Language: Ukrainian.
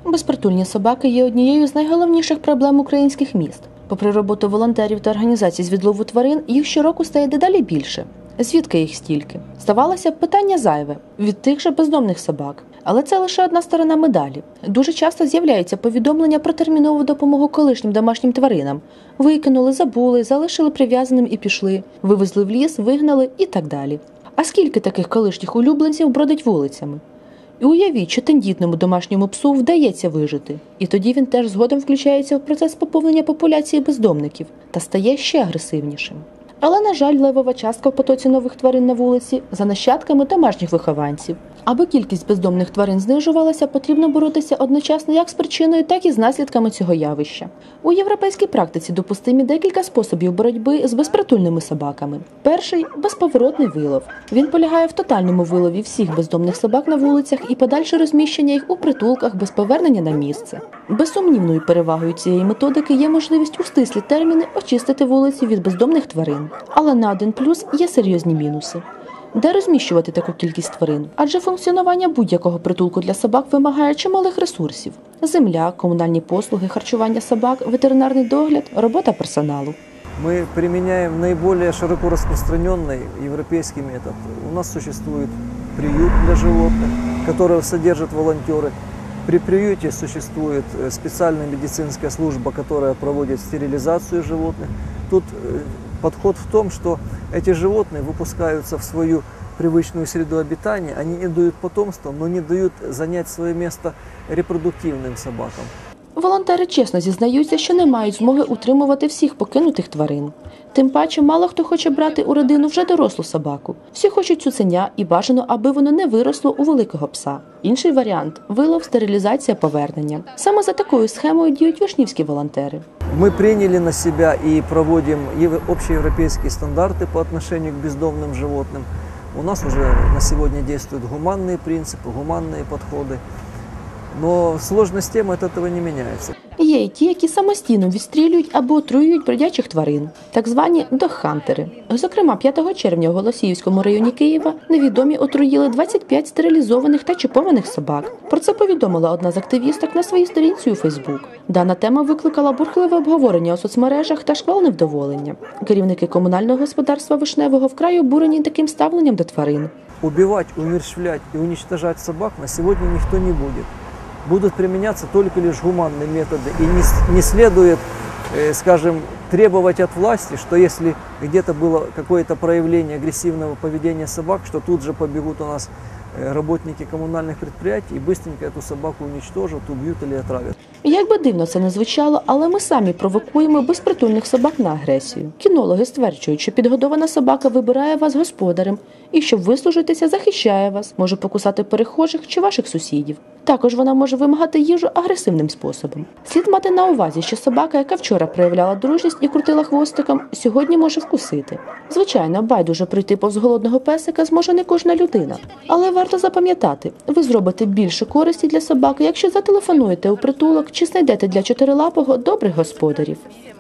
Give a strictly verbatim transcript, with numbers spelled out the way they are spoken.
Безпритульні собаки є однією з найголовніших проблем українських міст. Попри роботу волонтерів та організацій з відлову тварин, їх щороку стає дедалі більше. Звідки їх стільки? Здавалося б, питання зайве – від тих же бездомних собак. Але це лише одна сторона медалі. Дуже часто з'являються повідомлення про термінову допомогу колишнім домашнім тваринам. Викинули, забули, залишили прив'язаним і пішли, вивезли в ліс, вигнали і так далі. А скільки таких колишніх улюбленців бродить вулицями? І уявіть, що тендітному домашньому псу вдається вижити. І тоді він теж згодом включається в процес поповнення популяції бездомників та стає ще агресивнішим. Але, на жаль, левова частка в потоці нових тварин на вулиці за нащадками домашніх вихованців. Аби кількість бездомних тварин знижувалася, потрібно боротися одночасно як з причиною, так і з наслідками цього явища. У європейській практиці допустимі декілька способів боротьби з безпритульними собаками. Перший – безповоротний вилов. Він полягає в тотальному вилові всіх бездомних собак на вулицях і подальше розміщення їх у притулках без повернення на місце. Безсумнівною перевагою цієї методики є можливість у стислі терміни очистити вулиці від бездомних тварин. Але на один плюс є серйозні мінуси. Де розміщувати таку кількість тварин? Адже функціонування будь-якого притулку для собак вимагає чималих ресурсів – земля, комунальні послуги, харчування собак, ветеринарний догляд, робота персоналу. Мы применяем наиболее широко распространенный европейский метод. У нас существует приют для животных, которого содержат волонтеры. При приюте существует специальная медицинская служба, которая проводит стерилизацию животных. Тут подход в том, что эти животные выпускаются в свою привычную среду обитания, они не дают потомства, но не дают занять свое место репродуктивным собакам. Волонтери чесно зізнаються, що не мають змоги утримувати всіх покинутих тварин. Тим паче, мало хто хоче брати у родину вже дорослу собаку. Всі хочуть цуценя і бажано, аби воно не виросло у великого пса. Інший варіант – вилов, стерилізація, повернення. Саме за такою схемою діють вишнівські волонтери. Мы приняли на себя и проводим общеевропейские стандарты по отношению к бездомным животным. У нас уже на сегодня действуют гуманные принципы, гуманные подходы. Но сложность темы от этого не меняется. Є і ті, які самостійно відстрілюють або отруюють бродячих тварин, так звані догхантери. Зокрема, п'ятого червня в Голосіївському районі Києва невідомі отруїли двадцять п'ять стерилізованих та чіпованих собак. Про це повідомила одна з активісток на своїй сторінці у Фейсбук. Дана тема викликала бурхливе обговорення у соцмережах та шквал невдоволення. Керівники комунального господарства Вишневого вкрай обурені таким ставленням до тварин. Убивать, умерщвлять и уничтожать собак на сегодня никто не будет. Будут применяться только лишь гуманные методы. И не, не следует, э, скажем, требовать от власти, что если где-то было какое-то проявление агрессивного поведения собак, что тут же побегут у нас работники комунальних підприємств і быстренько эту собаку уничтожат, уб'ють або отравят. Як би дивно це не звучало, але ми самі провокуємо безпритульних собак на агресію. Кінологи стверджують, що підгодована собака вибирає вас господарем і, щоб вислужитися, захищає вас, може покусати перехожих чи ваших сусідів. Також вона може вимагати їжу агресивним способом. Слід мати на увазі, що собака, яка вчора проявляла дружність і крутила хвостиком, сьогодні може вкусити. Звичайно, байдуже прийти повз голодного песика зможе не кожна людина. Але варто запам'ятати, ви зробите більше користі для собаки, якщо зателефонуєте у притулок чи знайдете для чотирилапого добрих господарів.